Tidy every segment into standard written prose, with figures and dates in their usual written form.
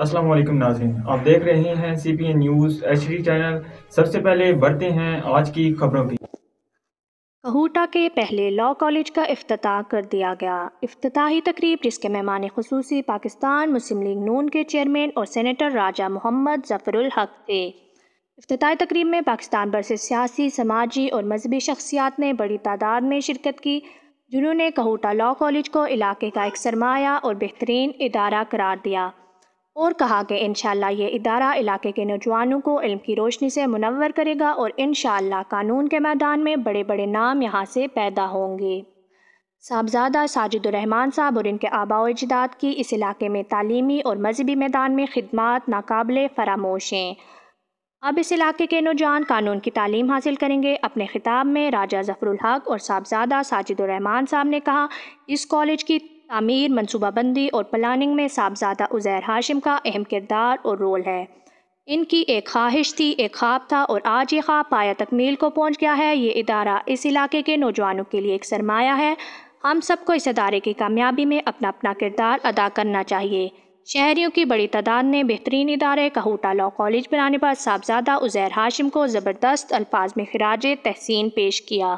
अस्सलाम वालेकुम नाज़रीन, आप देख रहे हैं CPN न्यूज़ HD चैनल। सबसे पहले बढ़ते हैं आज की खबरों की। कहूटा के पहले लॉ कॉलेज का इफ्तिताह कर दिया गया। इफ्तिताही तकरीब जिसके मेहमान खुसूसी पाकिस्तान मुस्लिम लीग नून के चेयरमैन और सेनेटर राजा मोहम्मद ज़फ़रुल हक थे। इफ्तिताही तकरीब में पाकिस्तान भर से सियासी, समाजी और मजहबी शख्सियात ने बड़ी तादाद में शिरकत की, जिन्होंने कहूटा लॉ कॉलेज को इलाके का एक सरमाया और बेहतरीन इदारा करार दिया और कहा कि इंशाअल्लाह ये इदारा इलाके के नौजवानों को इल्म की रोशनी से मुनव्वर करेगा और इंशाअल्लाह कानून के मैदान में बड़े बड़े नाम यहाँ से पैदा होंगे। साहबजादा साजिदुर रहमान साहब और इनके आबा व अजदाद की इस इलाके में तालीमी और मजहबी मैदान में खिदमात नाकाबिले फरामोश हैं। अब इस इलाके के नौजवान कानून की तालीम हासिल करेंगे। अपने खिताब में राजा ज़फ़रुल हक और साहबजादा साजिदुर रहमान साहब ने कहा, इस कॉलेज की तामीर, मनसूबाबंदी और प्लानिंग में साहबजादा उज़ैर हाशिम का अहम किरदार और रोल है। इनकी एक ख्वाहिश थी, एक ख्वाब था और आज ये ख्वाब पाया तकमील को पहुंच गया है। ये इदारा इस इलाके के नौजवानों के लिए एक सरमाया है। हम सबको इस इदारे की कामयाबी में अपना अपना किरदार अदा करना चाहिए। शहरियों की बड़ी तादाद ने बेहतरीन इदारे कहूटा लॉ कॉलेज बनाने पर साहबजादा उज़ैर हाशिम को ज़बरदस्त अल्फाज में खिराज तहसीन पेश किया।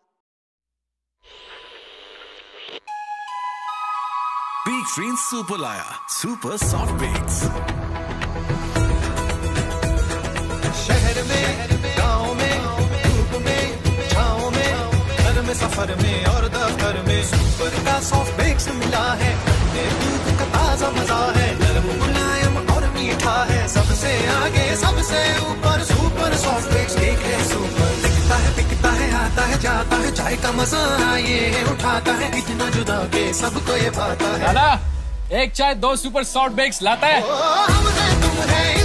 Big Green Super लाया सुपर सॉफ्ट बेक्स। शहर में, गांव में, धूप में, छाँव में, घर में, सफर में और दफ्तर में सुपर का सॉफ्ट बेक्स मिला है। दूध का ताजा मजा है, नरम मुलायम और मीठा है। सबसे आगे, सबसे ऊपर सुपर सॉफ्ट बेक्स केक है। सुपर दिखता है, बिकता है, आता है, जाता है, चाय का मजा ये उठाता है। इतना जुदा के सबको ये पाता है। दादा, एक चाय 2 सुपर सॉफ्ट बेक्स लाता है। हम हैं, तुम है